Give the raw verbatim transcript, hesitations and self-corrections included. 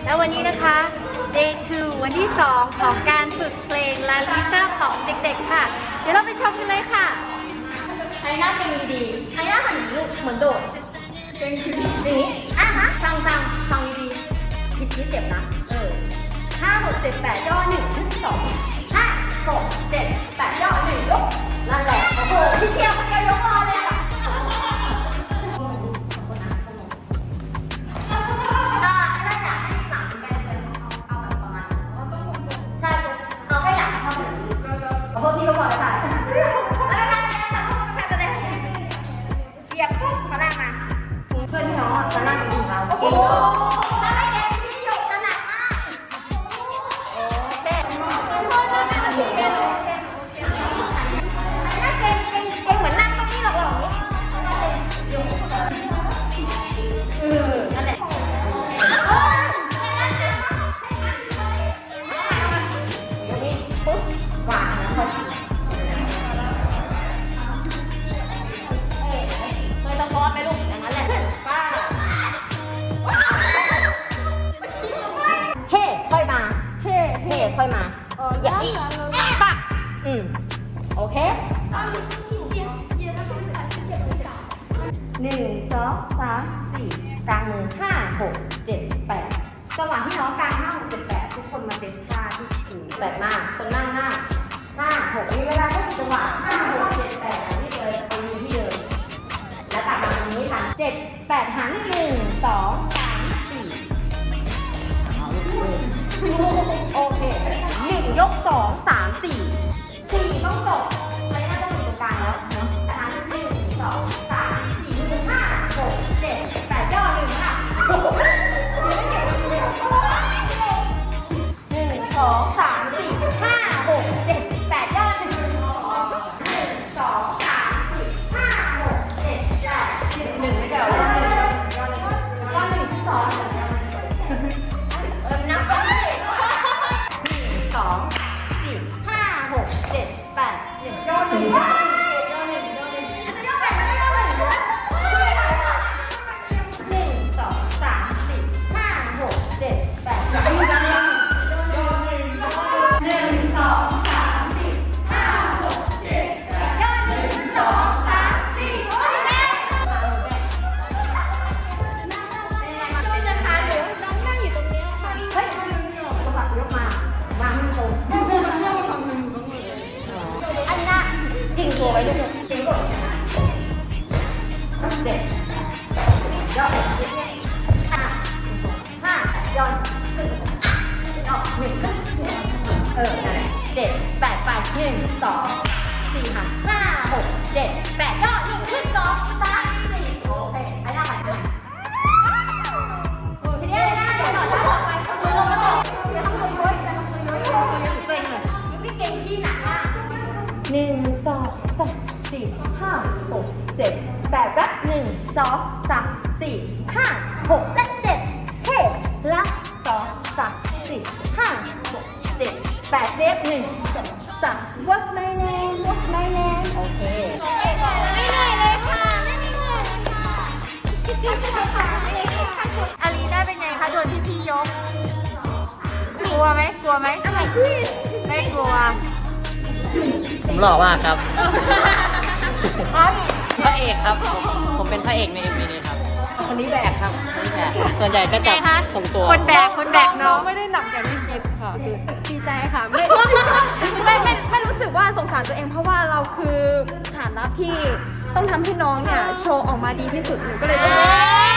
แล้ววันนี้นะคะ day สอง วันที่สองของการฝึกเพลงลาลิซ่าของเด็กๆค่ะเดี๋ยวเราไปชมกันเลยค่ะใช้หน้าเก่งดีๆใช้หน้าหันลูกเหมือนโดดเก่งดีอย่างนี้อ่ะฮะฟังฟังฟังดีๆผิดที่เจ็บนะเออห้าหกเจ็ดแปดย่อหนึ่งขึ้นสองห้าหกเจ็ดแปดย่อหนึ่งยกนั่นแหละโอ้โหพี่เชียร์คนเดียวยกรอเลยอ่ะพวกพี่ก็พอเลยค่ะเสียบปุ๊บมานั่งมาเพื่อนที่น้องจะนั่งอยู่เราโอ้โหถ้าไม่เก่งพี่หยกจะหนักมากโอเคโอเคถ้าเก่งเก่งเก่งเหมือนนั่งตรงนี้หรอกหรอเออนั่นแหละปุ๊บวางแล้วพอดีไม่ต้องพอดไปลูกอย่างนั้นแหละป้าเฮ้ค่อยมาเฮ้เฮ้ค่อยมาอย่าอีกปักอืมโอเคหนึ่งสองสามสี่กลางมือห้าหกเจ็ดแปดจังหวะที่น้องกลางห้าหกเจ็ดแปดทุกคนมาเต็มท่าที่ถูกแบบมากคนนั่งห้าห้าหกมีเวลาแค่จังหวะห้าหกเจ็ดแปดนี่เลยไปยืนที่เดิมแล้วกลับมาตรงนี้ค่ะเจ็ดแปดหันหนึ่งสองสามสี่โอเคหนึ่งยกสองสามสี่สี่ต้องตกไปหน้าต้องอยู่ตรงกลางแล้วเนาะสามหนึ่งสองสามสี่หนึ่งห้าหกเจ็ดแปดย่อหนึ่งค่ะหนึ่งสองสามสี่ห้าหกเจ็ดแปดย่อหนึ่งหนึ่งสองสามสี่ห้าหกเจ็ดแปดหนึ่งไม่เดี๋ยวย่อหนึ่งย่อหนึ่งย่อหนึ่งสองเออนับไปสองสี่ห้าหกเจ็ดแปดหนึ่งย่อหนึ่งย่อหนึ่งย่อหนึ่งย่อหนึ่งจะย่อแบบไม่ย่อหนึ่งหนึ่งสองสามสี่ห้าหกเจ็ดแปดหนึ่งสองสามสี่ห้าหกเจ็ดแปดย่อหนึ่งสองสามสี่โอ้ยแม่ช่วยจะทานหรือน้องนั่งอยู่ตรงนี้ค่ะเฮ้ยกระบะยกมาวางให้ตรงอันน่ะดิ่งตัวไว้ด้วยดิ่งตัวเจ็ดย่อห้าห้าย่อขึ้นย่อหนึ่งเออนั่นแหละเจ็ดแปดไปหนึ่งสองสี่ห้าห้าหกเจ็ดแปดย่อหนึ่งขึ้นสองสามสี่โอเคไอ้หน้าไปทำไมมือพี่เด้หน้าเดี๋ยวหน่อยหน้าต่อไปมือลงมาต่อเดี๋ยวต้องมือย้อยจะต้องมือย้อยย้อยเก่งเลยยุพี่เก่งพี่หนักมากหนึ่งสองสามสี่ห้าหกเจ็ดแปดแป๊บหนึ่งสองสามสี่ห้าหกและเจ็ดเฮ้ละสองสามสี่ห้าหกเจ็ดแปดเรียบหนึ่งสองสาม What's my name What's my name โอเคไม่เหนื่อยเลยค่ะไม่เหนื่อยค่ะอาลีน่าเป็นไงคะโดนพี่พี่ยกกลัวไหมกลัวไหมอะไรไม่กลัวผมหล่อมากครับพระเอกครับผมผมเป็นพระเอกในเอ็มวีนี้ครับคนนี้แบกครับคนนี้แบกส่วนใหญ่ก็จะส่งตัวคนแบกคนแบกน้องไม่ได้หนักอย่างที่คิดค่ะดีใจค่ะไม่ไม่ไม่ไม่รู้สึกว่าสงสารตัวเองเพราะว่าเราคือฐานะที่ต้องทำให้น้องเนี่ยโชว์ออกมาดีที่สุดหนูก็เลย